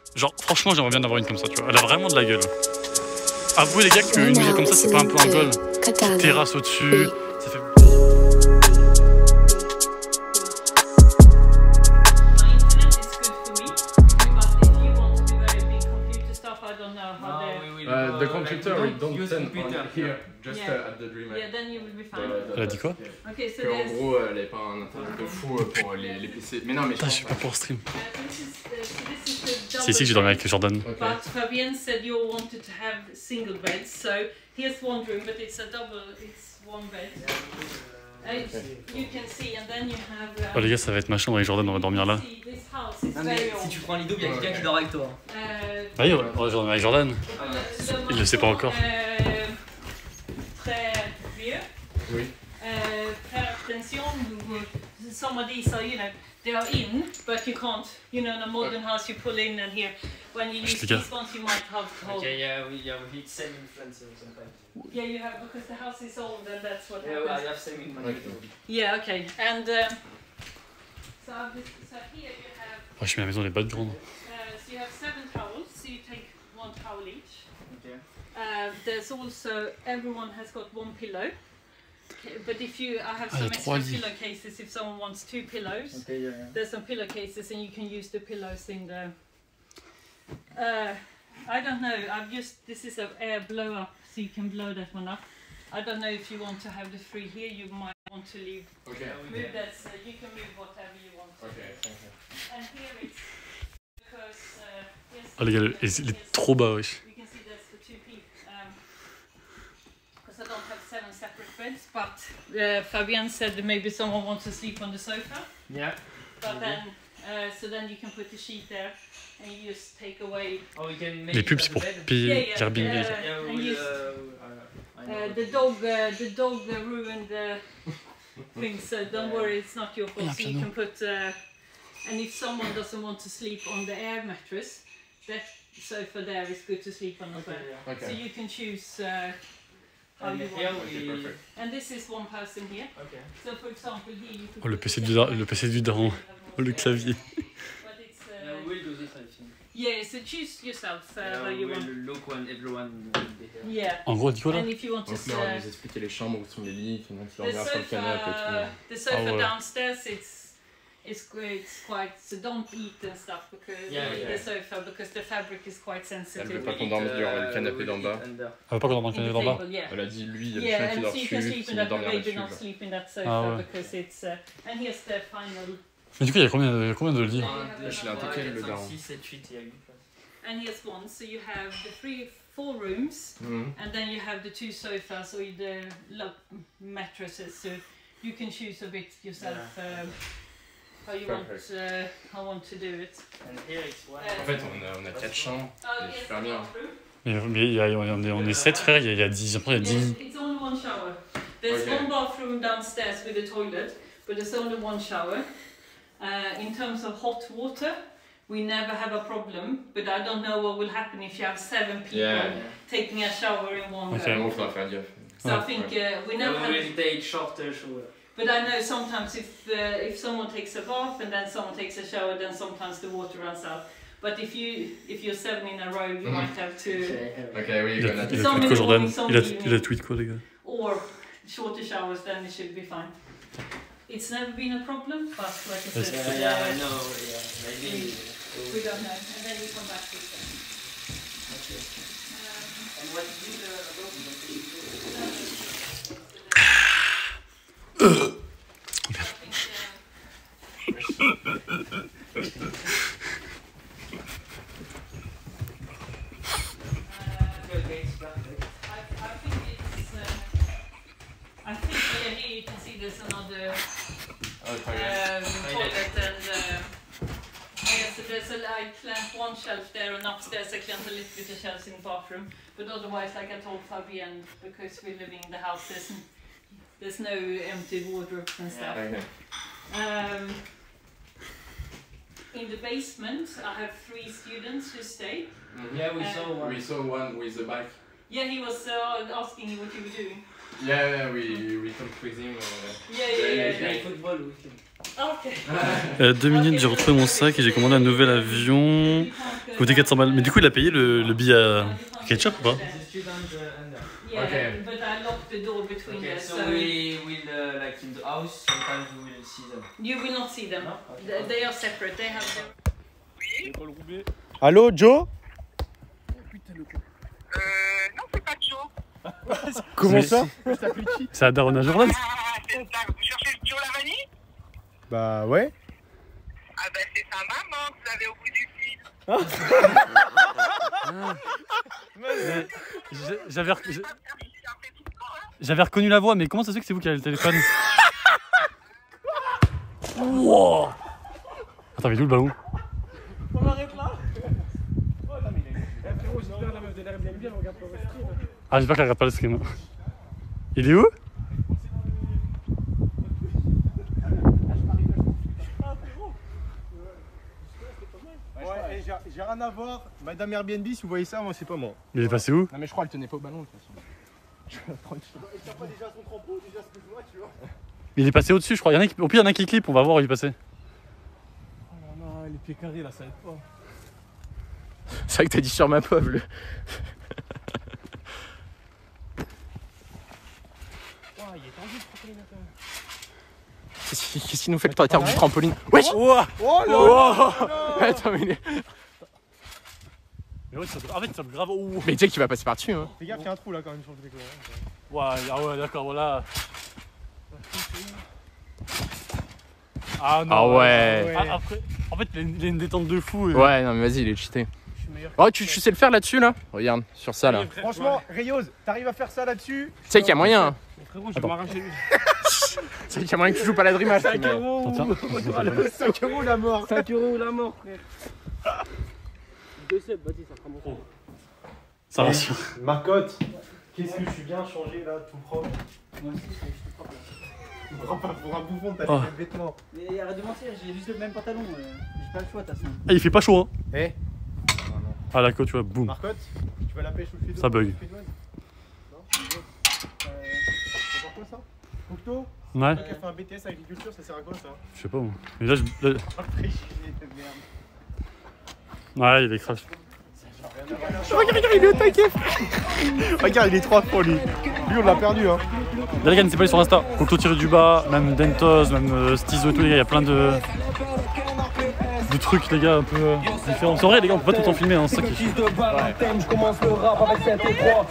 Genre, franchement, j'aimerais bien avoir une comme ça, tu vois. Elle a vraiment de la gueule. Avouez, les gars, qu'une maison comme ça, c'est pas un peu un goal. Terrasse au-dessus, ça fait... The computer, we don't send here, just at the Dream. Yeah, then you will be fine. Elle a dit quoi? Okay, so En gros, elle avait pas un internet de fou pour les PC. Mais non, mais Putain, je suis pas pour stream. this is the C'est ici que j'ai dormi avec Jordan. Ok. But Fabienne said you wanted to have single beds, so here's one room, but it's a double, it's one bed. You can see, and then you have. Oh les gars, ça va être ma chambre avec Jordan, on va dormir là. This house is Ah, mais very si old. tu prends un lit double, il y a quelqu'un qui dort avec toi. Ah oui, on va dormir avec Jordan. Il le sait pas encore. Très vieux. Oui. Per extension, some of these are, you know, they are in, but you can't, you know, in a modern house you pull in and here. When you use these ones, you might have to hold. Okay, yeah, we hit same influence sometimes. Yeah, you have, because the house is old and that's what Yeah, happens. I have same in my YouTube. Yeah, okay. And so here you have, Oh, je mets la maison, elle est pas de grande. so you have 7 towels, so you take 1 towel each. Okay. There's also, everyone has got 1 pillow. Okay, but if you, I have Ah, some il y a 3 extra lits. pillowcases if someone wants 2 pillows. Okay, yeah. There's some pillowcases and you can use the pillows in the. I don't know. This is an air blower, so you can blow that one up. I don't know if you want to have the 3 here. You might want to leave. Ok. Move that. So you can move whatever you want. Ok, thank you. And here it's because yes. Oh les gars, il est trop bas, wesh. You can see that's for 2 people. Because I don't have 7 separate beds, but Fabienne said that maybe someone wants to sleep on the sofa. Yeah. But then, so then you can put the sheet there, and you just take away. Oh, we can make Les it pubs, as c'est a pour bed. payer Airbnb. Yeah, and we, use, I know. the dog ruined the thing, so don't worry, it's not your fault. So you can put, and if someone doesn't want to sleep on the air mattress, that sofa there is good to sleep on as well. Yeah. Ok. So you can choose how And you here want. Ok, we... perfect. And this is one person here. Okay. So for example, here you could Oh, le put PC the du second le PC du bed, daron. you have more Oh, le space. clavier. But it's, Yeah, we'll do this, I think. yeah, so choose yourself how you We'll want. look when everyone will be here. Yeah. En gros, dis quoi là? And if you want to Donc là, on va nous expliquer les chambres où sont les lits, comment tu the dormir sur le canapé et sofa, the sofa Oh, ouais. downstairs, it's great. It's quite, so don't eat and stuff because Yeah, the yeah. sofa because the fabric is quite tout. Elle sensitive. veut pas qu'on dorme sur le canapé d'en bas. Elle veut pas qu'on dorme dans le In the canapé d'en bas? table, yeah. Elle a dit, lui, il y a des Yeah, chiens qui and dorment so you can dessus, sleep in sinon that, but dormir maybe dessus. not genre. sleep in that sofa Ah, ouais. because it's. And here's the final. Mais du coup, il y a combien de lits? Je l'ai intégré, le daron. 6, 7, 8, il y a une place. And here's one. So you have the 4 rooms, Mhm. and then you have the 2 sofas or the mattresses. So you can choose a bit yourself how you want to do it. And here it's one. En fait, on a 4 chambres, c'est super bien. Mais on est 7 frères, il y a 10. Après, il y a 10 lits. It's only 1 shower. There's Okay. 1 bathroom downstairs with a toilet, but there's only 1 shower. In terms of hot water, we never have a problem, but I don't know what will happen if you have 7 people Yeah. taking a shower in one Okay. go. Il faudra faire gaffe. So I think we never We have. will take shorter shower. But I know sometimes if someone takes a bath and then someone takes a shower, then sometimes the water runs out. But if you're 7 in a row, you might have to. Ok, oui, Il a on a tweet Some quoi, Jordan? morning, some Il a evening. tweet quoi, les gars? Or shorter showers, then it should be fine. It's never been a problem, but like I said, Yeah, I know. Yeah, maybe. we don't know. And then you come back with them. Okay. And what is Okay, it's perfect. I think here you can see there's another toilet. toilet and yeah, so there's a I clamped 1 shelf there and upstairs I clamped a little bit of shelves in the bathroom. But otherwise, like I told Fabienne, because we're living in the house, there's no empty wardrobes and stuff. Ok. In the basement, I have 3 students who stay. Yeah, we saw one. We saw one with a bike. Yeah, he was asking you what you were doing. Yeah, we talked with him. Yeah. Play football with him. 2 minutes, j'ai retrouvé mon sac et j'ai commandé un nouvel avion. Coûté 400 balles. Mais du coup, il a payé le billet à ketchup ou pas? Yeah, Okay. but I locked the door between Okay, us, so so we will like in the house. Sometimes we will see them. you will not see them. No? Okay. They are separate. They have their... Allô, Joe? Non, c'est pas Joe. Comment ça? C'est à Darona Jordan. Ah, c'est ça. Vous cherchez Joe Lavani? Bah ouais. Ah ben c'est sa maman que vous avez au bout du fil. J'avais reconnu la voix, mais comment ça se fait que c'est vous qui avez le téléphone? Wow. Attends, mais d'où le ballon? On arrête là. Ah, j'espère qu'elle regarde pas le stream. Il est où? Ouais, j'ai rien à voir. Madame Airbnb, si vous voyez ça, moi c'est pas moi. Il est passé où? Non mais je crois qu'elle tenait pas au ballon de toute façon. Il a pas déjà son crampon, déjà ce que je vois, tu vois. Il est passé au-dessus, je crois. Au pire, il y en a un qui clip, on va voir où il est passé. Oh là là, les pieds carrés là, ça aide pas. C'est vrai que t'as dit sur ma pauvre. Il est tendu le trampoline attends. Qu'est-ce qu'il nous fait le terre du trampoline? Wesh! Oh là Oh! Attends, mais Mais ouais, en fait, ça me grave. Ouh. mais Jake il va passer par-dessus. Hein. Fais gaffe, il y a un trou là quand même sur le déco. Ouais, ah ouais, d'accord, voilà. Ah non. Ah ouais. Ah, après, en fait, il a une détente de fou. Ouais, non mais vas-y, il est cheaté. Oh, tu sais le faire là-dessus là? Regarde, sur ça là. Franchement, Rayos, t'arrives à faire ça là-dessus? Tu sais qu'il y a moyen. Hein. Frérot, je vais m'arracher. Tu sais qu'il y a moyen que tu joues pas la Dream Match. 5 euros. 5 euros la mort. 5 euros la mort, frère. 2 7, vas-y, ça fera mon tour. Ça rassure. Marcotte, qu'est-ce que je suis bien changé là, tout propre. Moi aussi, je suis propre là. Pour un bouffon, t'as Oh. les mêmes vêtements. Mais arrête de mentir, j'ai juste le même pantalon. J'ai pas le choix, de toute façon. Ah, il fait pas chaud, hein. Eh, Ah, la côte, tu vois, boum. Marcotte, tu vas la pêche au fédou? Ça bug. Non? C'est pour quoi ça? Cocteau? Ouais, Qui a fait un BTS agriculture, ça sert à quoi ça? je sais pas moi. Mais là, Après, j'ai de merde. Ouais, il est crash. Regarde, il est au taquet. Regarde, il est trop fort lui. Lui, on l'a perdu hein. Là, les gars, n'hésitez pas à aller sur Insta. Cocteau tiré du bas, même Dentos, même Stizo et tout, les gars, il y a plein de trucs, les gars, un peu différents. C'est vrai, les gars, on peut pas tout le temps filmer, hein, c'est ça qui est fou. Je commence le rap avec 7 et 3.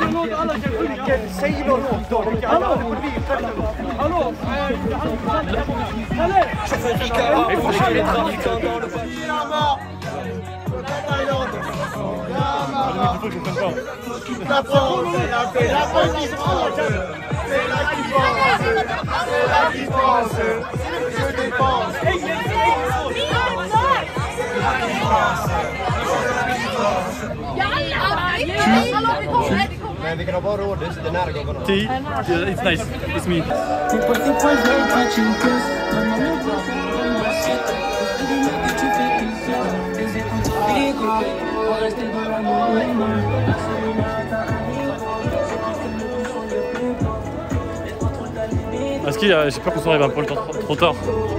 La France, c'est la paix, la paix qui France. C'est là qui pense, c'est là qui pense. Je dépense. Men vi kan ha bara råd, så den här går bra. Tea, it's nice, it's me. Est-ce qu'il y a... J'ai peur qu'on s'arrive un peu trop tard.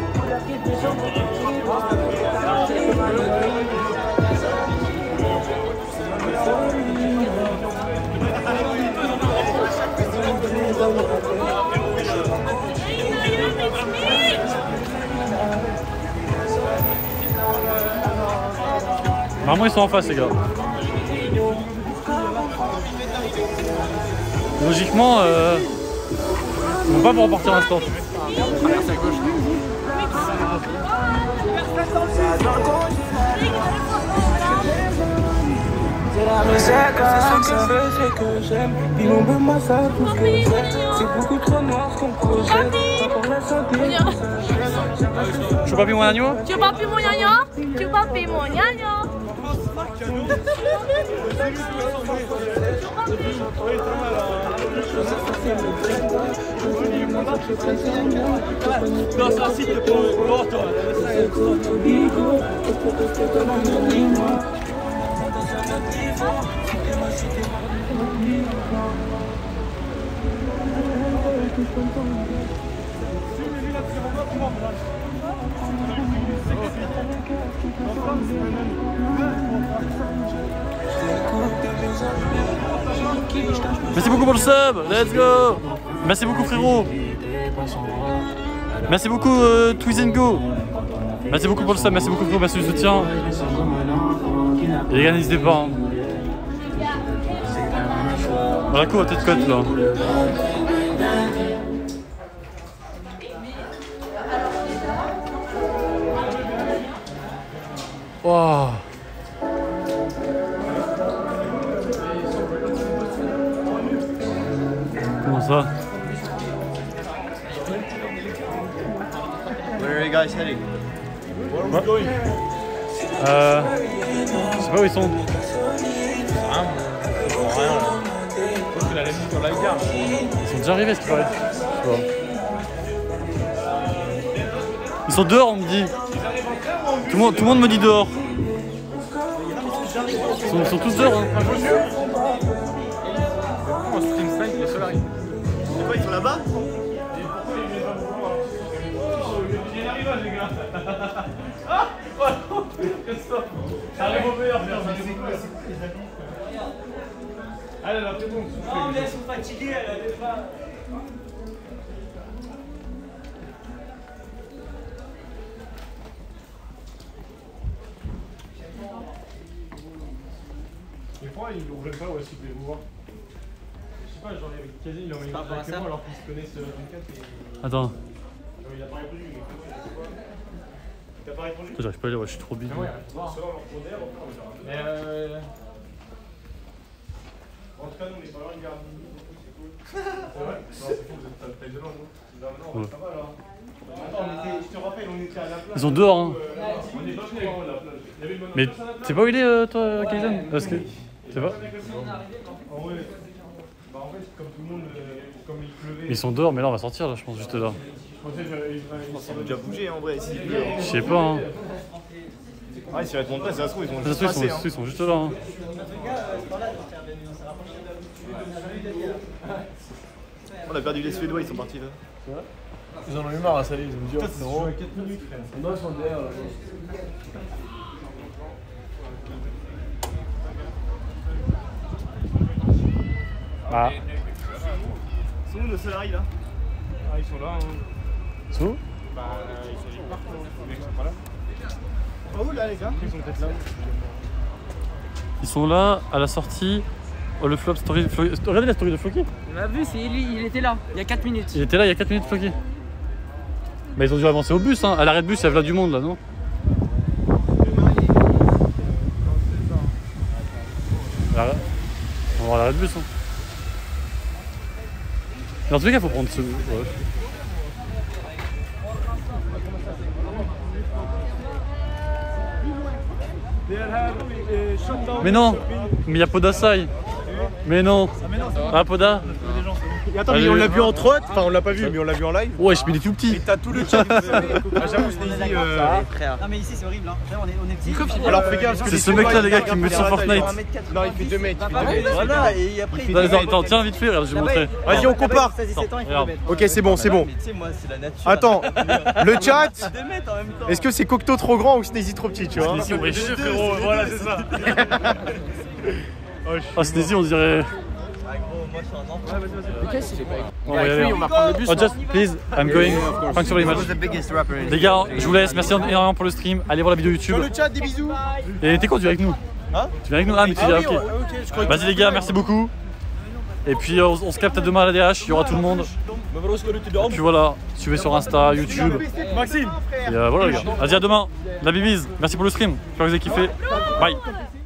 Normalement ils sont en face les gars. Logiquement ils vont pas pour repartir à l'instant. Traverse à gauche. C'est la recette, c'est ce que je veux, c'est que j'aime. Puis mon peu moi ça, tout ce que j'aime. C'est beaucoup trop noir ce qu'on projette. Encore la santé. Je veux pas plus mon agneau? Tu veux pas plus mon gnagnan? Tu veux pas plus mon gnagnan? Non, c'est un site pour toi. Merci beaucoup pour le sub, let's go. Merci beaucoup frérot. Merci beaucoup Twiz & Go. Merci beaucoup pour le sub, merci beaucoup frérot, merci du soutien. Et les gars n'hésitez pas. Hein. Voilà quoi, tête cote là. Wow. Comment ça? Where are you guys heading? Where are we going? Je sais pas où ils sont. Ils sont déjà arrivés, ce qui paraît. Je sais pas. Ils sont dehors, on me dit. Tout le monde me dit dehors. Ils sont tous dehors. Hein. C'est quoi, ils sont là-bas? J'arrive au meilleur, allez, là, c'est bon. Non, elles sont fatiguées, elles avaient pas. Des fois, ils n'ouvrent pas, ouais, s'ils pouvaient vous voir. Je sais pas, genre, avec Kazim, il a envoyé avec moi alors qu'ils se connaissent 24 et. Attends. Genre, il a pas répondu, mais t'as pas répondu? J'arrive pas à lire, ouais, je suis trop bidon. Mais en tout cas, nous on est pas loin de garde. C'est vrai? Non, c'est faux, vous êtes taille de langue, non? Non, ça va là. Attends, je te rappelle, on était à la plage. Ils sont dehors, hein. On est pas venu à la plage. Mais tu sais pas où il est, toi, Kaizen? Parce que. Tu sais pas? En vrai, bah en fait, comme tout le monde, comme il pleuvait. Ils sont dehors, mais là on va sortir, là, je pense, juste là. Ça va déjà bouger en vrai. Je sais pas, hein. Ah, s'ils répondent pas, ça se trouve, ils sont juste passés. Ils sont juste là. Hein. On a perdu les Suédois, ils sont partis là. Ils en ont eu marre à salir, ils ont dit oh non. 4 minutes, frère. On doit s'en derrière là. Ah. Ils sont où nos salariés là? Ah, ils sont là. Hein. Ils sont où? Bah, ils sont nulle part, les mecs sont pas là. Oh, où là les gars? Ils sont peut-être là. Ils sont là, à la sortie. Oh, le flop story. Regardez la story de Floki. On a vu, il était là, il y a 4 minutes. Il était là il y a 4 minutes, Floki. Mais ils ont dû avancer au bus, hein. À l'arrêt de bus, il y a là du monde là, non? On va voir l'arrêt de bus. Hein. Dans tous les cas, il faut prendre ce. Ouais. Mais non, mais il y a Podasai. Mais non. Ah, Poda. Attends, mais on l'a vu entre autres, enfin on l'a pas vu, mais on l'a vu en live. Ouais, je mets des tout petits. Et t'as tout le chat. J'avoue, Sneezy. Non, mais ici c'est horrible, hein. On est petits. Alors fais gaffe, parce que c'est ce mec là, les gars, qui me met sur Fortnite. Non, il fait 2 mètres. Voilà, et après il fait. Attends, tiens, vite fait, regarde, je vais montrer. Vas-y, on compare. Ok, c'est bon, c'est bon. Attends, le chat. Est-ce que c'est Cocteau trop grand ou Sneezy trop petit, tu vois? Sneezy, on est chier, frérot, voilà, c'est ça. Ah, Sneezy, on dirait. On va y aller. Oh, just please, I'm going. Thanks very much. Les gars, je vous laisse. Merci énormément pour le stream. Allez voir la vidéo YouTube. Dans le chat, des bisous. Et t'es quand tu viens avec nous? Hein? Tu viens avec nous? Ah, mais tu viens, ok. Vas-y, les gars, merci beaucoup. Et puis, on se capte demain à la DH. Il y aura tout le monde. Et puis voilà, suivez sur Insta, YouTube. Maxime. Et voilà, les gars. Vas-y, à demain. La bibise. Merci pour le stream. J'espère que vous avez kiffé. Bye.